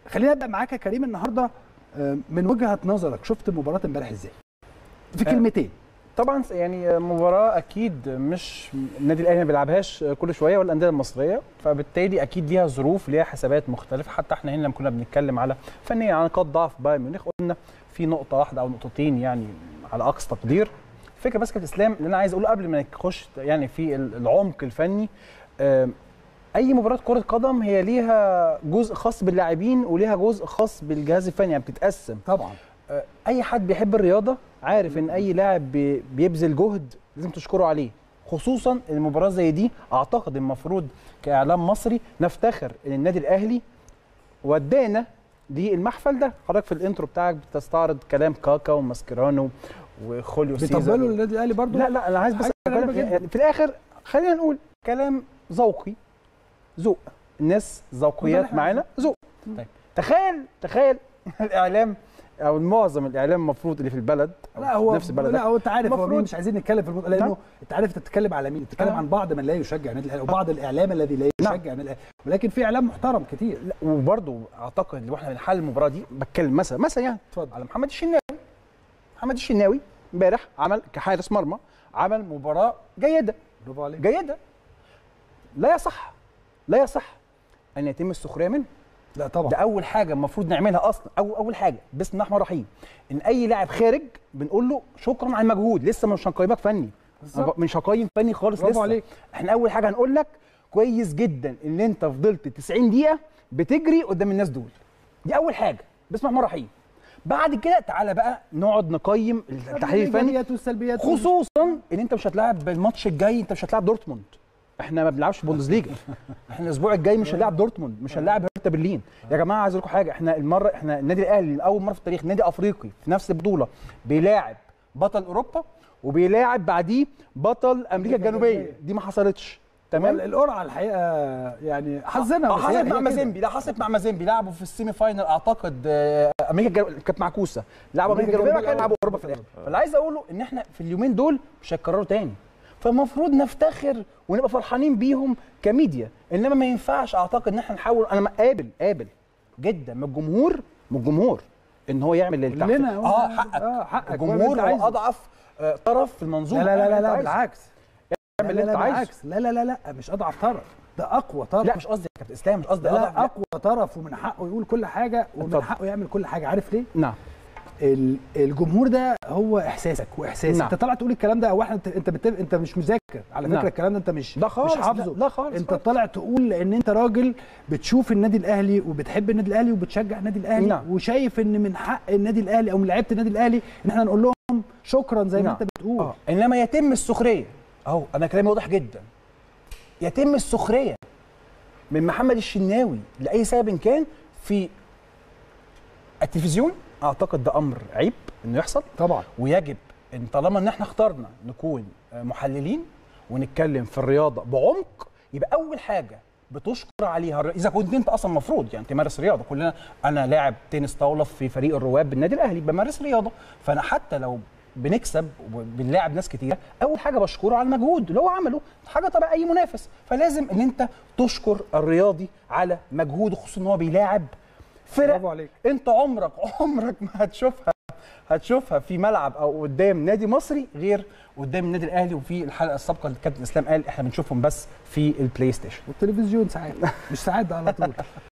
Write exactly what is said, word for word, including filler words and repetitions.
خلينا ابدا معاك يا كريم النهارده من وجهه نظرك، شفت مباراه امبارح ازاي؟ في كلمتين. طبعا يعني مباراه اكيد مش النادي الاهلي ما بيلعبهاش كل شويه ولا الانديه المصريه، فبالتالي اكيد ليها ظروف، ليها حسابات مختلفه. حتى احنا هنا لما كنا بنتكلم على فنيا عن نقاط ضعف بايرن ميونخ قلنا في نقطه واحده او نقطتين يعني على اقصى تقدير. الفكره بس كابتن اسلام اللي انا عايز اقوله قبل ما نخش يعني في العمق الفني، اي مباراه كره قدم هي ليها جزء خاص باللاعبين وليها جزء خاص بالجهاز الفني، يعني بتتقسم. طبعا اي حد بيحب الرياضه عارف ان اي لاعب بيبذل جهد لازم تشكره عليه، خصوصا المباراه زي دي. اعتقد المفروض كاعلام مصري نفتخر ان النادي الاهلي ودانا للمحفل ده. حضرتك في الانترو بتاعك بتستعرض كلام كاكا وماسكيرانو وخوليو سيزر. بيطبلوا للنادي الاهلي برضه؟ لا لا انا عايز بس يعني في الاخر خلينا نقول كلام ذوقي، ذوق. الناس ذوقيات معانا، ذوق. طيب تخيل تخيل الاعلام او معظم الاعلام المفروض اللي في البلد لا هو نفس البلد لا هو انت عارف هو مين، مش عايزين نتكلم في الموضوع لانه انت عارف انت بتتكلم على مين؟ بتتكلم عن بعض من لا يشجع النادي الاهلي وبعض الاعلام الذي لا يشجع النادي الاهلي، ولكن في اعلام محترم كتير. لا وبرده اعتقد لو احنا بنحل المباراه دي بتكلم مثلا مثلا يعني اتفضل على محمد الشناوي. محمد الشناوي امبارح عمل كحارس مرمى عمل مباراه جيده، برافو عليك، جيده. لا يصح لا يصح ان يتم السخريه منه. لا طبعا ده اول حاجه المفروض نعملها اصلا، او اول حاجه بسم الله الرحمن الرحيم، ان اي لاعب خارج بنقول له شكرا على المجهود. لسه مش هنقيمك فني، مش هقيم فني خالص لسه. عليك. احنا اول حاجه هنقول لك كويس جدا ان انت فضلت تسعين دقيقه بتجري قدام الناس دول. دي اول حاجه بسم الله الرحمن الرحيم. بعد كده تعالى بقى نقعد نقيم التحليل الفني والسلبيات، خصوصا ان انت مش هتلاعب الماتش الجاي، انت مش هتلاعب دورتموند. احنا ما بنلعبش في بوندسليجا. احنا الاسبوع الجاي مش هنلاعب دورتموند، مش هنلاعب هرتا برلين. يا جماعه عايز اقول لكم حاجه، احنا المره احنا النادي الاهلي لاول مره في التاريخ نادي افريقي في نفس البطوله بيلاعب بطل اوروبا وبيلاعب بعديه بطل امريكا الجنوبيه. دي ما حصلتش. تمام. القرعه الحقيقه يعني حظنا حصلت مع مازيمبي، لا حصلت مع مازيمبي، لعبوا في السيمي فاينل اعتقد امريكا كانت معكوسه، لعبوا امريكا الجنوبيه وبعد كده لعبوا اوروبا في الاخر. فاللي عايز اقوله ان احنا في اليومين دول مش هيتكرروا تاني، فالمفروض نفتخر ونبقى فرحانين بيهم كميديا. انما ما ينفعش اعتقد ان احنا نحاول. انا قابل قابل جدا من الجمهور من الجمهور ان هو يعمل اللي تحت. اه حقك اه حقك. الجمهور هو اضعف طرف في المنظومه. لا لا لا, لا بالعكس، اعمل اللي انت عايزه. لا لا لا لا مش اضعف طرف، ده اقوى طرف. لا مش قصدي يا كابتن اسلام، مش قصدي اضعف. لا اقوى طرف ومن حقه يقول كل حاجه ومن حقه يعمل كل حاجه. عارف ليه؟ نعم. الجمهور ده هو احساسك واحساسي. نعم. انت طالع تقول الكلام ده او واحد انت انت, بت... انت مش مذاكر على فكره. نعم. الكلام ده انت مش لا خالص، مش حافظه. لا, لا خالص. انت طالع تقول ان انت راجل بتشوف النادي الاهلي وبتحب النادي الاهلي وبتشجع النادي الاهلي. نعم. وشايف ان من حق النادي الاهلي او من لعيبه النادي الاهلي ان احنا نقول لهم شكرا زي نعم. ما انت بتقول. آه. انما يتم السخريه اهو. انا كلامي واضح جدا. يتم السخريه من محمد الشناوي لاي سبب كان في التلفزيون. اعتقد ده امر عيب انه يحصل طبعا، ويجب ان طالما ان احنا اخترنا نكون محللين ونتكلم في الرياضه بعمق، يبقى اول حاجه بتشكر عليها اذا كنت انت اصلا المفروض يعني تمارس رياضه. كلنا انا لاعب تنس طاوله في فريق الرواد بالنادي الاهلي بمارس رياضه، فانا حتى لو بنكسب وبنلاعب ناس كتيره اول حاجه بشكره على المجهود اللي هو عمله، حاجه طبعا اي منافس. فلازم ان انت تشكر الرياضي على مجهوده، خصوصا ان هو بيلاعب فرق انت عمرك عمرك ما هتشوفها هتشوفها في ملعب او قدام نادي مصري غير قدام النادي الاهلي. وفي الحلقه السابقه اللي كابتن اسلام قال احنا بنشوفهم بس في البلاي ستيشن والتلفزيون ساعات، مش ساعات ده على طول.